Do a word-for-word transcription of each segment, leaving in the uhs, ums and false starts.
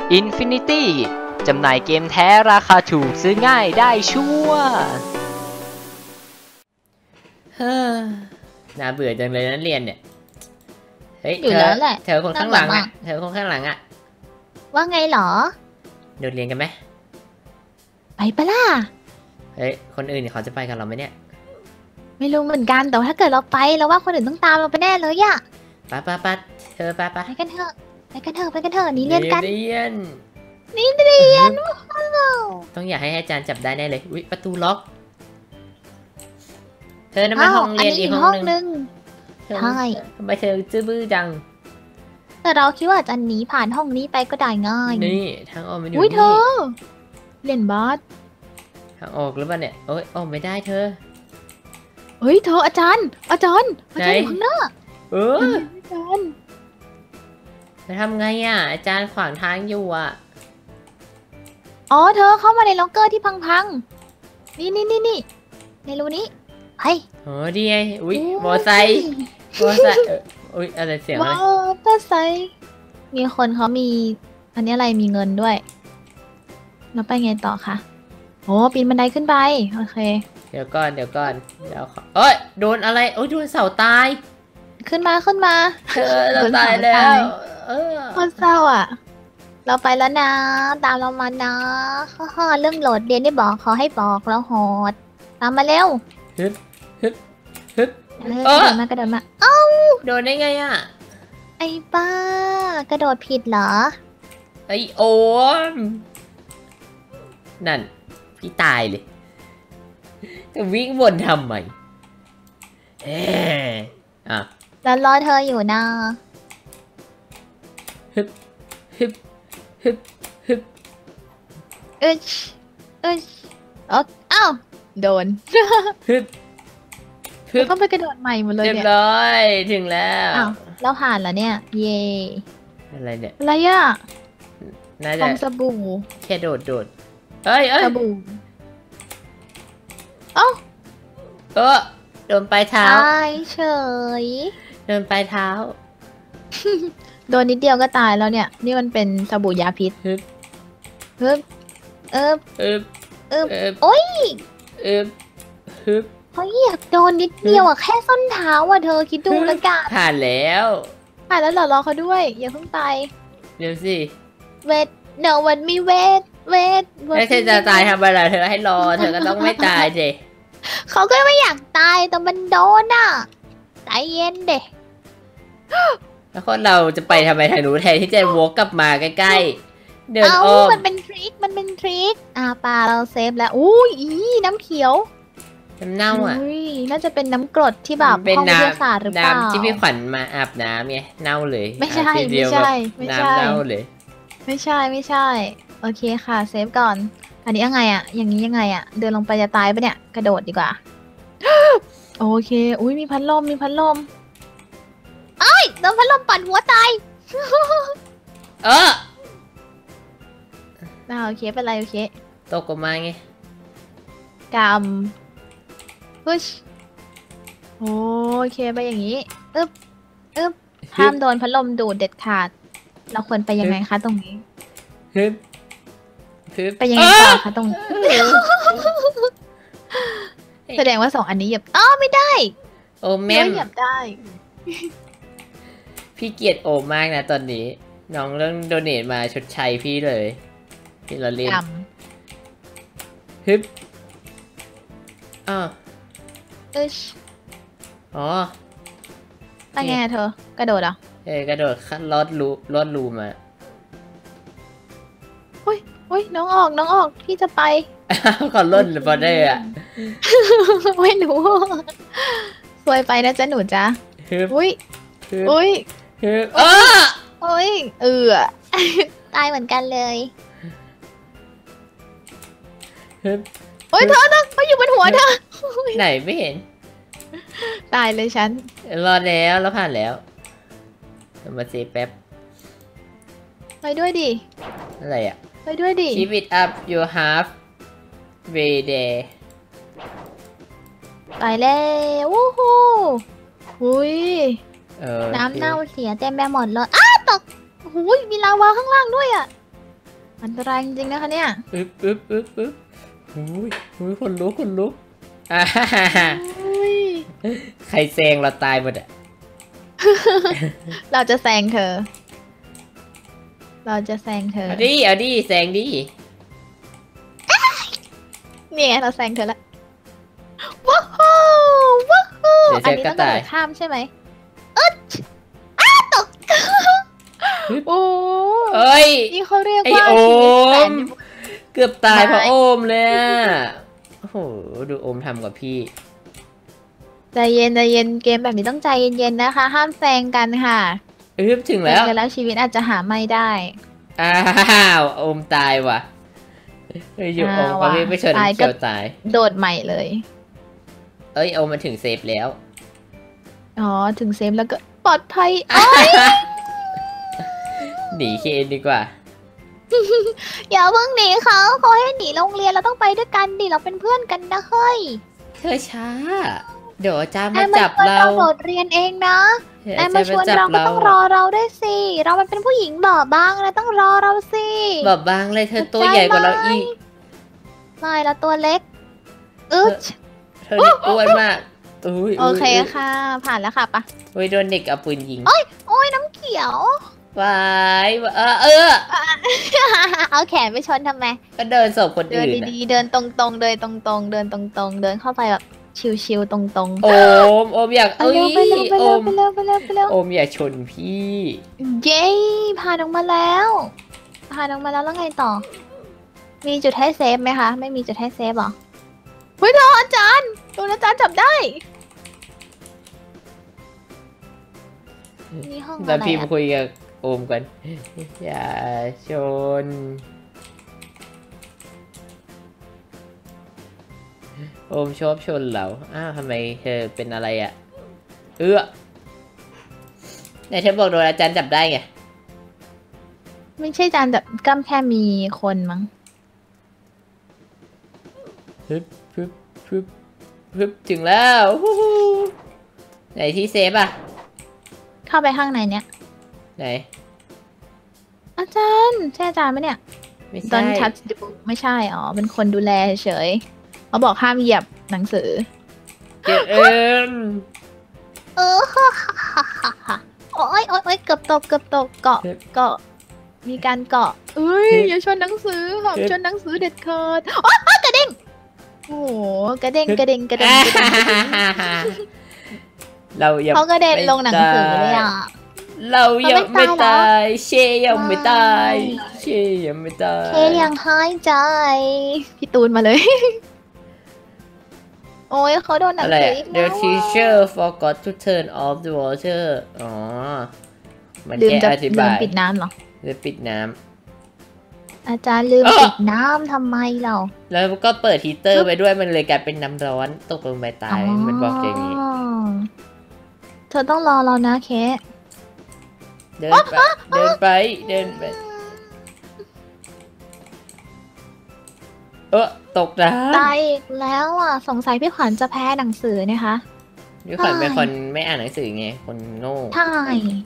Infinity จำหน่ายเกมแท้ราคาถูกซื้อง่ายได้ชัวร์เฮ้อน่าเบื่อจังเลยนักเรียนเนี่ยเฮ้ยอยู่เธแล้อวแหละเธอคนข้างหลังน่าอ่ะเบื่อมากเธอคนข้างหลังอ่ะว่าไงเหรอโดดเรียนกันไหมไปปะล่ะเฮ้ยคนอื่นเขาจะไปกับเราไหมเนี่ยไม่รู้เหมือนกันแต่ว่าถ้าเกิดเราไปเราว่าคนอื่นต้องตามเราไปแน่เลยอะไปไปไปเธอไปไปไปกันเถอะไปกันเถอะไปกันเถอะหนี่เรียนกันเรียนนี่เรียนว้าวต้องอยากให้อาจารย์จับได้แน่เลยอุ๊ยประตูล็อกเธอนั่นมันห้องเรียนอีกห้องนึงใช่ทำไมเธอจื้อบื้อจังแต่เราคิดว่าจะหนีผ่านห้องนี้ไปก็ได้ง่ายนี่ทางออกมันอยู่อุ้ยเธนี่อเล่นบาสทางออกหรือเปล่าเนี่ยโอ้ยออกไม่ได้เธอเฮ้ยเธออาจารย์ อาจารย์อาจารย์ไหนอยู่ข้างหน้าเอออาจารย์จะทำไงอ่ะอาจารย์ขวางทางอยู่อ่ะอ๋อเธอเข้ามาในล็อกเกอร์ที่พังๆนี่นี่นี่นี่ในรูนี้ไปโอ้ดีไงอุ้ยมอไซค์มอไซค์เอออุ้ยอะไรเสียงมอะไรอเตอร์ไซค์มีคนเขามี อันนี้อะไรมีเงินด้วยแล้วไปไงต่อคะโอ้ปีนบันไดขึ้นไปโอเคเดี๋ยวก่อนเดี๋ยวก่อนเดี๋ยวขอเอ้ยโดนอะไรโอ้ยโดนเสาตายขึ้นมาขึ้นมาเธอเราตายแล้โดนเสาตาวย เออโคตรเศร้าอ่ะ เราไปแล้วนะ ตามเรามานะฮ่าๆเรื่องโหลดเรียนได้บอกขอให้บอกแล้วโหดตามมาเร็วฮึบฮึบฮึบเร็วเออกระโดดมากระโดดมาเอ้าโดนได้ไงอ่ะไอ้ป้ากระโดดผิดเหรอไอโอมนั่นพี่ตายเลยจะวิ่งวนทำไมเอ๊ะอ่ะแล้วรอเธออยู่นะฮึบฮึบฮึบฮึบอึชอึชเอ้าเอ้าโดนฮึบฮึแล้วบก็ไปกระโดดใหม่หมดเลยเรียบเนี่ยร้อยถึงแล้วอ้าวเราผ่านแล้วเนี่ย เย่อะไรเนี่ยอะไรอ่ะน่าฟจะองสบู่แค่โดดโดดเอ้ยเอ้ยสบู่เอ้าเออโดนปลายเท้าตายเฉยโดนปลายเท้าโดนนิดเดียวก็ตายแล้วเนี่ย นี่มันเป็นสบู่ยาพิษฮึบฮึบเอิบอึบเอิบอึบโอ๊ยอึบฮึบเฮ้ยอยากโดนนิดเดียวอ่ะแค่ส้นเท้าอ่ะเธอคิดดูแล้วกันผ่านแล้วผ่านแล้วเหรอรอเขาด้วย อย่าเพิ่งไปเดี๋ยวสิเวทเดี๋ยววันมีเวทเวทแล้วเธอจะตายทำอะไรเธอให้รอ เธอก็ต้องไม่ตายสิเขาก็ไม่อยากตายแต่มันโดนอ่ะใจเย็นเด็แล้วคนเราจะไปทำไมทางนู้นแทนที่จะวกกลับมาใกล้ๆ เดินเอ้าอ้อมมันเป็นทริคมันเป็นทริคอ่าปลาเราเซฟแล้วอุ้ยอีน้ำเขียวน้ำเน่าอ่ะอุ้ยน่าจะเป็นน้ำกรดที่แบบเป็นห้องวิน้ทยาศาสตร์หรือำเปล่าน้ำที่พี่ขวัญมาอาบน้ำไงเน่าเลยไม่ใช่อาบทีเดียวไม่ใช่แบบไม่ใช่น้ำเน่าเลยไม่ใช่ไม่ใช่ โอเคค่ะเซฟก่อน อันนี้ยังไงอะอย่างนี้ยังไงอะเดินลงไปจะตายปะเนี่ยกระโดดดีกว่า โอเค อุ้ยมีพัดลมมีพัดลมเอ้ยโดนพัดลมปั่นหัวตายเอออ่าโอเคเป็นไรโอเคตกออกมาไงกำพุชโอเคไปอย่างนี้อึ๊บอึ๊บห้ามโดนพัดลมดูดเด็ดขาด เราควรไปยังไงคะตรงนี้ฮึบฮึบไปยังไงต่อคะตรงนี้ แสดงว่าสองอันนี้เหยียบอ้าวไม่ได้โอ้ไม่แม่มเหยียบได้พี่เกลียดโอมมากนะตอนนี้ น้องเรื่องโดเนทมาชดใช้พี่เลยที่เราเล่นกฮึบอ้าวำอึชอ๋อไปไงอะเธอ กระโดดเหรอเอ้ยกระโดดขัดลอดรูลอดรูมาอุ้ยน้องออกน้องออกพี่จะไปขอล่นหรือเปล่าได้อะไม่รู้สวยไปนะจ๊ะหนูจ๊ะฮึบอุ้ยฮึบอุ้ยฮึบอ้าอุ้ยเออ ตายเหมือนกันเลยฮึบโอ้ยเธอเธอเขาอยู่บนหัวเธอไหนไม่เห็นตายเลยฉันรอดแล้วแล้วผ่านแล้วเดี๋ยวมาเซฟแป๊บไปด้วยดิอะไรอ่ะไปด้วยดิ Keep it up your half way there ไปแล้ววู้ฮู้อุ้ยเออน้ำเน่าเสียเต็มไปหมดเลยอ้าตกหูยมีลาวาข้างล่างด้วยอ่ะอันตรายจริงๆนะคะเนี่ยอึ๊บอึ๊บอึ๊บอึ๊บอุ้ยอุ้ยคนลุกคนลุกอ่าฮ่าฮ่าอุ้ยใครแซงเราตายหมดอ่ะเราจะแซงเธอ เราจะแซงเธอเอาดิเอาดิแซงดินี่ไงเราแซงเธอแล้วว้าวว้าวเดี๋ยวอัเซนฟนี้ก็ต้องกระตาโดยดข้ามใช่ไหมเอ๊ะอ้าตก โอ้เอ้ยนี่เขาเรียกไอว่าโอชีวิตแสมนเกือบตายไม่เพราะโอมเลยอ่ะโอ้โหดูโอมทำกับพี่ใจเย็นใจเย็นเกมแบบนี้ต้องใจเย็นๆนะคะ ห้ามแซงกันค่ะอึ๊บถึงแซแล้งวกันแล้วชีวิตอาจจะหาไม่ได้อ้าวโอมตายว่ะเฮ้ยอยู่โอมอ่าก็ว่ะไม่ไปชนตายเขียวก็ตายโดดใหม่เลยเอ้ยโอมมาถึงเซฟแล้วอ๋อ ถึงเซฟแล้วก็ปลอดภัยอ้ายหนีเคนดีกว่าอย่าเพิ่งหนีเขาเขาให้หนีโรงเรียนเราต้องไปด้วยกันดิเราเป็นเพื่อนกันนะเฮ้ยเธอช้า เดี๋ยวอาจารย์นายมามาจับชวนเราเราโดดเรียนเองนะเดี๋ยวนายอามาจารย์ชวนมาจับเราก็เราต้องรอเราด้วยสิ เรามันเป็นผู้หญิงบอบบางนะต้องรอเราสิแบบบางเลยเธอตัวใหญ่กว่าเราอีกไม่เราตัวเล็กอึ๊ดเธอนี่อ้วนมากอุ้ยโอเคยค่ะ ผ่านแล้วค่ะปะอุ้ยโดนเด็กเอาปืนยิงโอ้ยน้ำเขียววายเออเออเอาแขนไปชนทำไมก็เดินศพคนเดินอื่นน่ะดีๆ เดินตรงๆ เดินตรงๆ เดินตรงๆ เดินเข้าไปแบบชิวๆ ตรงๆโอมโอมอยากไปเอ้ยเร็วไปเร็วไปโอเร็วมไปเร็วไปเร็วไปเร็วโอมอย่าชนพี่เย้ผ่านออกมาแล้ว ผ่านออกมาแล้วแล้วไงต่อ มีจุดให้เซฟไหมคะ ไม่มีจุดให้เซฟหรอเฮ้ยโดนอาจารย์โดนอาจารย์จับได้นี่ห้องแล้อะวไรพิมพ์อะคุยกับโอมกัน อย่าชน โอมชอบชนเหราอ้าวทำไมเธอเป็นอะไรอ่ะ เอื้อไหนเธอบอกโดนอาจารย์จับได้ไงไม่ใช่อาจารย์จับกล้ำแค่มีคนมั้งฮึบฮึบฮึบฮึบถึงแล้วฮู้ฮู้ไหนที่เซฟอ่ะเข้าไปข้างในเนี้ยไหนอาจารย์ใช่อาจารย์ไหมเนี่ยไม่ตอใช่นทัชไม่ใช่ อ๋อ เป็นคนดูแลเฉยเขาบอกห้ามเหยียบหนังสือเจเอิญเออ โอ้ยโอ้ยโอ้ยเกือบตกเกือบตกเกาะเกาะ มีการเกาะเอ้ย อย่าชนหนังสือหอบชนหนังสือเด็ดขาดโอ๊ยโอ๊ยกระเด้ง โอ้โห กระเด้งกระเด้งกระเด้งกระเด้งเรายังเขากระเด็นลงหนังสือเลยอ่ะเรายังเขาไม่ไม่ตายเหรอตาย เชยังไม่ตายไม่เชยังไม่ตายเคยังหายใจ พี่ตูนมาเลย โอ้ยเขาโดนหนังอะไรสืออะอีก The แล้วอะ teacher forgot to turn off the water อ๋อ มันลืมแค่จะอธิลืบาม ยปิดน้ำเหรอหรือปิดน้อาจารย์ลืมอ้อปิดน้ำทำไมเราำแล้วก็เปิดฮีเตอร์ไปด้วยมันเลยกลายเป็นน้ำร้อนตกลงไปตาย มันบอกอย่างนี้เธอต้องรอเรานะเคสเดินไป เดินไป เดินไป เออตกน้ตายอีกแล้วอ่ะ สงสัยพี่ขวัญจะแพ้หนังสือนะคะำพี่ขวัญเป็นคนไม่อ่านหนังสือไง คนโง่ใช่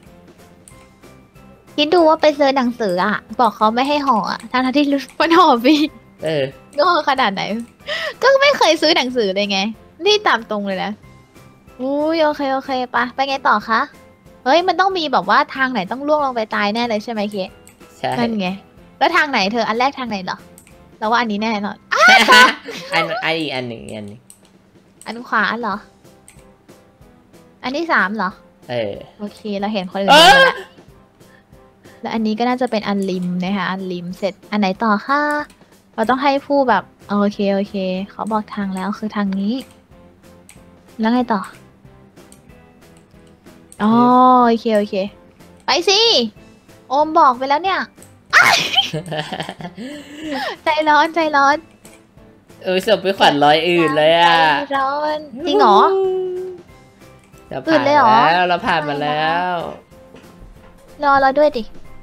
คิดดูว่าไปซื้อหนังสืออ่ะ บอกเขาไม่ให้ห่ออ่ะทั้งๆที่รู้ว่าห่อฟรีเออโง่ขนาดไหน ก็ไม่เคยซื้อหนังสือเลยไง นี่ตามตรงเลยนะอุ้ยโอเคโอเคไปไปไงต่อคะ เฮ้ยมันต้องมีแบบว่าทางไหนต้องล่วงลงไปตายแน่เลยใช่ไหมเคสใช่นั่นไง แล้วทางไหนเธออันแรกทางไหนเหรอเราว่าอันนี้แน่นอนอันอันอีกอันหนึ่งอีกอันหนึ่งอันขวาเหรอ อันที่สามเหรอเออโอเค เราเห็นคนอื่นเอ้ยแล้วแล้วอันนี้ก็น่าจะเป็นอันริมนะคะ อันริมเสร็จ อันไหนต่อคะเราต้องให้ผู้แบบ โอเคโอเค เขาบอกทางแล้วคือทางนี้ แล้วไงต่อ อ๋อโอเคโอเค ไปสิ โอมบอกไปแล้วเนี่ย ใจร้อนใจร้อนเออศพพี่ขวัญร้อยอื่นเลยอ่ะใจร้อนจริงเหรอเราอื่ผ่านนเลยเหรอแล้วเราผ่านมาแล้วรอเราด้วยดิ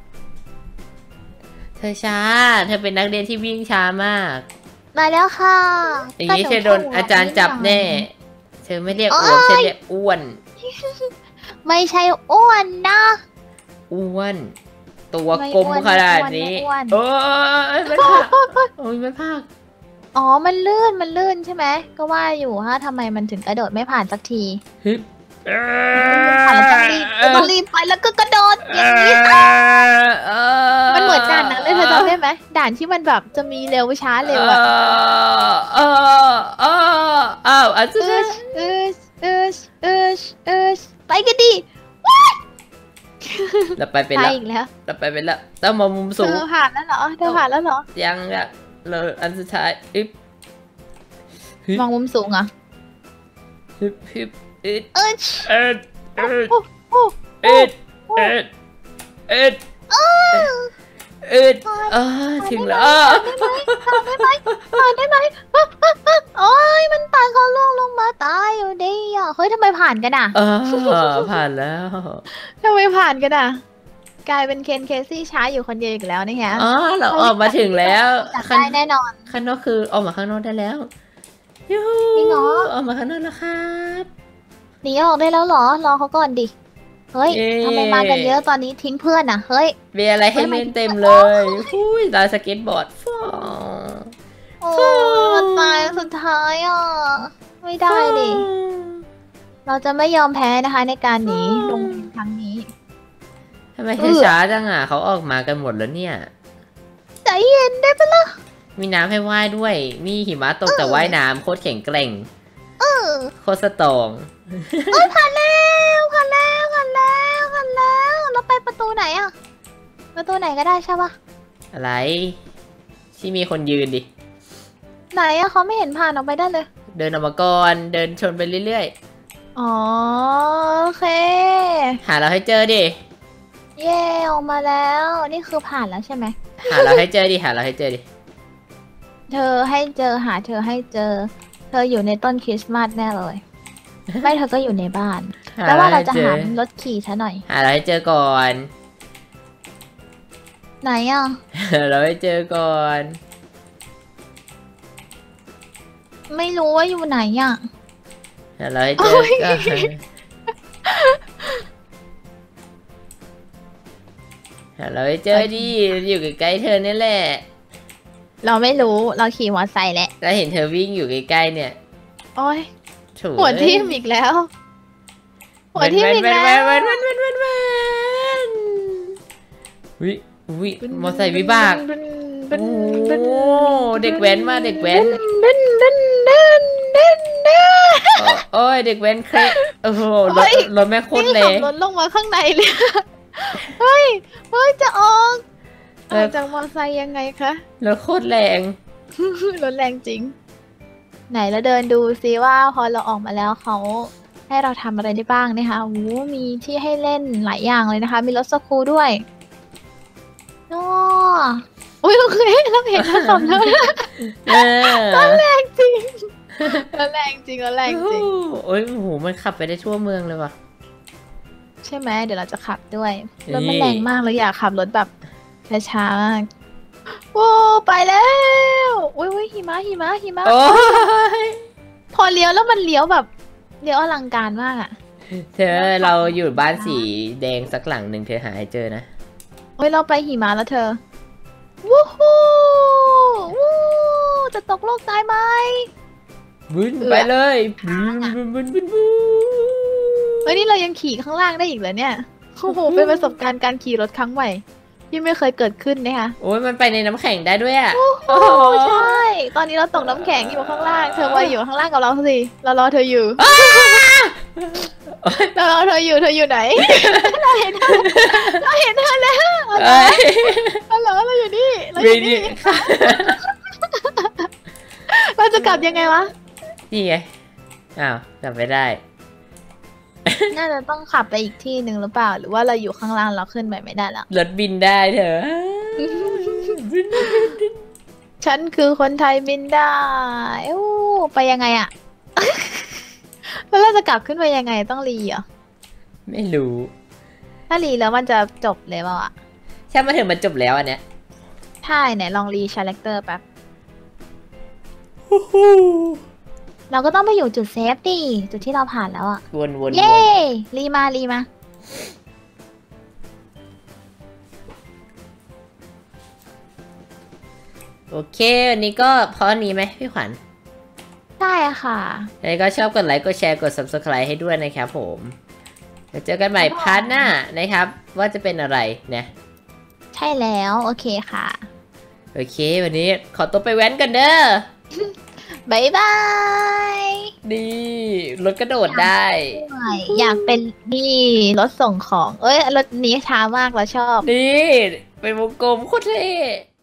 เธอช้า เธอเป็นนักเรียนที่วิ่งช้ามากมาแล้วค่ะอย่างนี้เธอโดนอาจารย์จับแน่ เธอไม่เรียกโอ๊อ้วย นเธอเรียกอ้วนไม่ใช่อ้วนนะอ้วน ตตัวกลมขนาดนี้โอ้ยมันพากโอ้ยมันพากอ๋อมันลื่นมันลื่นใช่ไหมก็ว่าอยู่ฮะทำไมมันถึงกระโดดไม่ผ่านสักทีผ่านต้องรีบต้องรีบไปแล้วก็กระโดดอย่างนี้มันเหมือนด่านนั้นเลยเธอจำได้ไหมด่านที่มันแบบจะมีเร็วช้าเร็วอะเออเอออ้าวอันนี้เออเออเออเออไปกันดิเราไปเป็นแล้วเราไปเป็นแล้วต้องมามุมสูงเธอผ่านแล้วเหรอเธอผ่านแล้วเหรอยังอะเราอันสุดท้ายอึ๊บมองมุมสูงอ่ะฮึบฮึบเอ็ดเอ็ดเอ็ดเอ็ดเอ็ดเอ็ดเอ็ดเอ็ดอ่าถึงแล้วได้ไหมได้ไหมโอ้ยมันตายเขาล่วงลงมาตายอยู่ดิอ่ะเฮ้ยทำไมผ่านกันอ่ะผ่านแล้วทำไมผ่านกันอ่ะกลายเป็นเคนเคซี่ช้าอยู่คนเดียวอีกแล้วนี่ฮะอ๋อเราออกมาถึงแล้วได้แน่นอนข้างนอกคือออกมาข้างนอกได้แล้วยูฮูออกมาข้างนอกแล้วครับหนีออกได้แล้วเหรอรอเขาก่อนดิเฮ้ยทำไมมากันเยอะตอนนี้ทิ้งเพื่อนอ่ะเฮ้ยมีอะไรให้เล่นเต็มเลยหุ้ยลายสเก็ตบอร์ดฟ้าโอ้ตายสุดท้ายอ่ะไม่ได้ดิเราจะไม่ยอมแพ้นะคะในการหนีลงครั้งนี้ทำไมช้าจังอ่ะเขาออกมากันหมดแล้วเนี่ยใจเย็นได้ปะล่ะมีน้ำให้ว่ายด้วยมีหิมะตกแต่ว่ายน้ำโคตรแข็งแกร่งโคตรสตรองเอ้ยผ่านแล้วผ่านแล้วผ่านแล้วผ่านแล้วเราไปประตูไหนอ่ะประตูไหนก็ได้ใช่ปะอะไรที่มีคนยืนดิไหนอะเขาไม่เห็นผ่านออกไปได้เลยเดินออกมาก่อนเดินชนไปเรื่อยๆอ๋อโอเคหาเราให้เจอดิเย่ออกมาแล้วนี่คือผ่านแล้วใช่ไหมหาเราให้เจอดิหาเราให้เจอดิเธอให้เจอหาเธอให้เจอเธออยู่ในต้นคริสต์มาสแน่เลยไม่เธอก็อยู่ในบ้านแล้วว่าเราจะหารถขี่ซะหน่อยหาเราให้เจอก่อนไหนอ่ะเราให้เจอก่อนไม่รู้ว่าอยู่ไหนอ่ะหาเราให้เจอก่อนหาเราให้เจอดิอยู่ใกล้ๆเธอนี่แหละเราไม่รู้เราขี่มอเตอร์ไซค์แหละเราเห็นเธอวิ่งอยู่ใกล้ๆเนี่ยโอ้ยหัวทิ่มอีกแล้วหัวทิ่มอีกแล้ววิวิมอเตอร์ไซค์วิบากโอ้เด็กแว้นมาเด็กแว้นโอ้ยเด็กแว้นเคร่โอ้โหรถรถแม่โคตรเลยรถลงมาข้างในเลยเฮ้ยเฮ้ยจะออกออกจากมอเตอร์ไซค์ยังไงคะรถโคตรแรงรถแรงจริงไหนแล้วเดินดูซิว่าพอเราออกมาแล้วเขาให้เราทำอะไรได้บ้างนะคะโอ้มีที่ให้เล่นหลายอย่างเลยนะคะมีรถสกูด้วยอ๋ออุ้ยโอเคเราเห็นแล้วสมแล้วรถแรงจริงรถแรงจริงรถแรงจริงโอ้ยโหมันขับไปได้ทั่วเมืองเลยว่ะใช่ไหมเดี๋ยวเราจะขับด้วยรถมันแรงมากเลยอยากขับรถแบบช้าๆมากโอ้ไปแล้วอุ้ยอุ้ยหิมะหิมะหิมะพอเลี้ยวแล้วมันเลี้ยวแบบเลี้ยวอลังการมากอ่ะเธอเราอยู่บ้านสีแดงสักหลังหนึ่งเธอหาให้เจอนะโอ้ยเราไปหิมะแล้วเธอวู้ฮู้วู้จะตกโลกตายไหมบึ้นไปเลยบึ้นบึ้นบึ้นบึ้นบึ้นเฮ้ยนี่เรายังขี่ข้างล่างได้อีกเหรอเนี่ยโอ้โหเป็นประสบการณ์การขี่รถครั้งใหม่ที่ไม่เคยเกิดขึ้นนะคะโอ้ยมันไปในน้ำแข็งได้ด้วยอ่ะโอ้ใช่ตอนนี้เราตกน้ำแข็งอยู่ข้างล่างเธอมาอยู่ข้างล่างกับเราสิเรารอเธออยู่เรารอเธออยู่เธออยู่ไหนเราเห็นเธอเราเห็นเธอแล้วเราเหรอเราอยู่นี่เราอยู่นี่เราจะกลับยังไงวะนี่ไงอ้าวกลับไม่ได้น่าจะต้องขับไปอีกที่หนึ่งหรือเปล่าหรือว่าเราอยู่ข้างล่างเราขึ้นไปไม่ได้แล้วรถบินได้เถอะฉันคือคนไทยบินได้โอ้ไปยังไงอะแล้วเราจะกลับขึ้นไปยังไงต้องรีเหรอไม่รู้ถ้ารีแล้วมันจะจบเลยเปล่าอะใช่มาถึงมันจบแล้วอันเนี้ยใช่ไหนลองรีคาแรคเตอร์แป๊บเราก็ต้องไปอยู่จุดเซฟดิจุดที่เราผ่านแล้วอ่ะวนวนเย้รีมารีมาโอเควันนี้ก็พอนี้ไหมพี่ขวัญได้ค่ะยังไงก็ชอบกดไลค์กดแชร์กด ซับสไครบ์ ให้ด้วยนะครับผมเดี๋ยวเจอกันใหม่พาร์ทหน้านะครับ ว่าจะเป็นอะไรนะใช่แล้วโอเคค่ะโอเค วันนี้ขอตัวไปแว้นกันเด้อบายบายดีรถกระโดดได้อยากเป็นนี่รถส่งของ เอ้ย รถนี้ช้ามากเราชอบดีเป็นวงกลมโคตรเท่